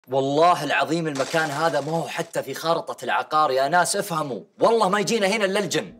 والله العظيم المكان هذا ما هو حتى في خارطة العقار يا ناس، افهموا، والله ما يجينا هنا الا الجن.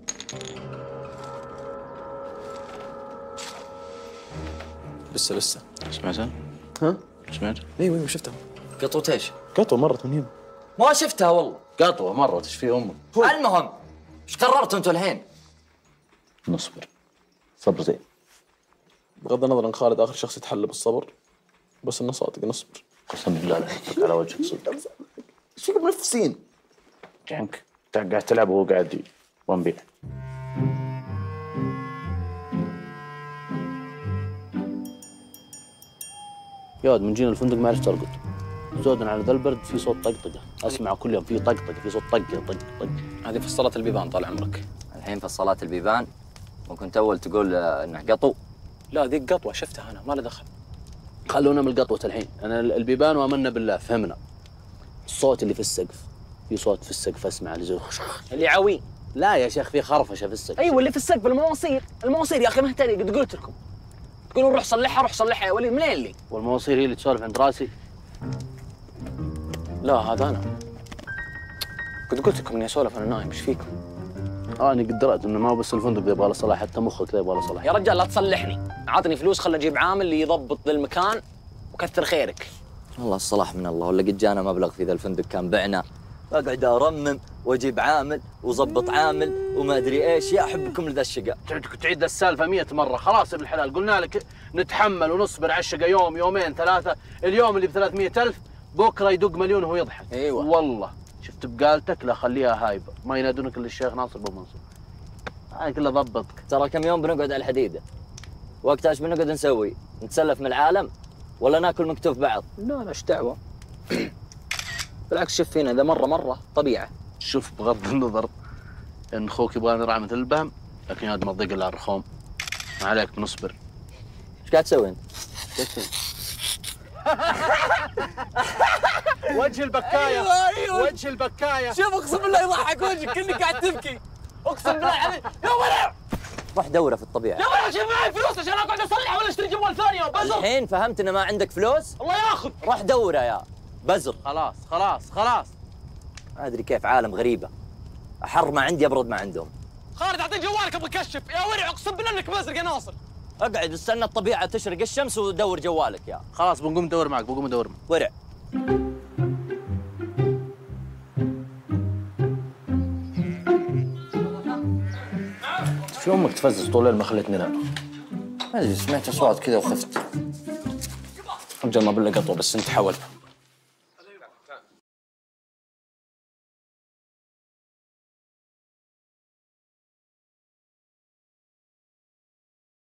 لسه سمعتها؟ ها؟ سمعت؟ ايوه شفتها. قطوة ايش؟ قطوة مرت من هنا. ما شفتها والله. قطوة مرت، ايش في امك؟ المهم ايش قررتوا انتوا الحين؟ نصبر. صبر زين. بغض النظر ان خالد اخر شخص يتحلى بالصبر، بس انه صادق، نصبر. قسم بالله لا يحطك على وجهك صدق. ايش فيك منفسين؟ جنك انت قاعد تلعب وهو قاعد ونبيع. يا ولد من جينا الفندق ما عرفت ارقد. زودا على ذا البرد في صوت طقطقه، اسمع كل يوم في طقطقه، في صوت طق طق طق. هذه فصلت البيبان طال عمرك. الحين فصلات البيبان وكنت اول تقول انه قطو. لا ذيك قطوة شفتها انا، ما له دخل. خلونا من القطوة الحين، انا البيبان وامنا بالله فهمنا. الصوت اللي في السقف، في صوت في السقف اسمع اللي زي اللي عوي. لا يا شيخ في خرفشه في السقف. ايوه اللي في السقف، المواسير يا اخي مهتري، قد قلت لكم. تقولون روح صلحها يا وليد، منين اللي؟ والمواسير هي اللي تسولف عند راسي. لا هذا انا. قد قلت لكم اني اسولف انا نايم، ايش فيكم؟ انا قد دريت انه ما هو بس الفندق ذا يبغى له صلاح، حتى مخك ذا يبغى له صلاح. يا رجال لا تصلحني، عطني فلوس خل اجيب عامل اللي يضبط ذا المكان وكثر خيرك. والله الصلاح من الله، ولا قد جانا مبلغ في ذا الفندق كان بعنا. اقعد ارمم واجيب عامل وظبط عامل وما ادري ايش، يا احبكم لذا الشقا. تعيد ذا السالفه 100 مره، خلاص ابن الحلال قلنا لك نتحمل ونصبر على الشقا يوم يومين ثلاثه، اليوم اللي ب 300,000 بكره يدق مليون وهو يضحك. ايوه والله شفت بقالتك لا خليها هايبه، ما ينادونك الا الشيخ ناصر بن منصور. هاي كلها ضبطك. ترى كم يوم بنقعد على الحديده، وقتها ايش بنقعد نسوي؟ نتسلف من العالم ولا ناكل مكتوف بعض؟ لا ايش دعوه. بالعكس شوف فينا ذا مره طبيعه. شوف بغض النظر ان اخوك يبغى نرعى مثل البهم، لكن يا ما تضيق الا الرخوم. ما عليك بنصبر. ايش قاعد تسوي انت؟ وجه البكايه. أيوة. وجه البكايه. شوف اقسم بالله يضحك وجهك كأنك قاعد تبكي. اقسم بالله عليك يا ولد. روح دوره في الطبيعه. يا ولد شوف معي فلوس عشان اقعد اصلح ولا اشتري جوال ثاني وبزر. الحين فهمت ان ما عندك فلوس؟ الله ياخذ. روح دوره يا بزر. خلاص ما ادري كيف عالم غريبه، احر ما عندي ابرد ما عندهم. خالد اعطيني جوالك ابغى اكشف يا ورع، اقسم بالله انك بزرق يا ناصر. اقعد استنى الطبيعه تشرق الشمس ودور جوالك يا. خلاص بنقوم ندور معك، ورع. شو امك تفزز طول الليل ما خليتني انام؟ ما ادري سمعت اصوات كذا وخفت. رجال ما بالله قطوه بس انت حول.